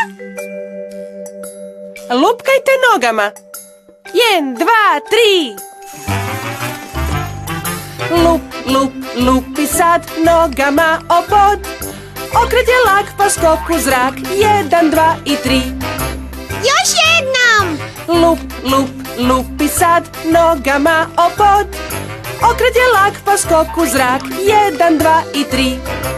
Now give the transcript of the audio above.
Lupkajte nogama. 1, 2, 3. Lup, lup, lupi sad nogama o pod. Okret je lak pa skok u zrak. 1, 2 i 3. Još jednom! Lup, lup, lupi sad nogama o pod. Okret je lak pa skok u zrak. 1, 2 i 3.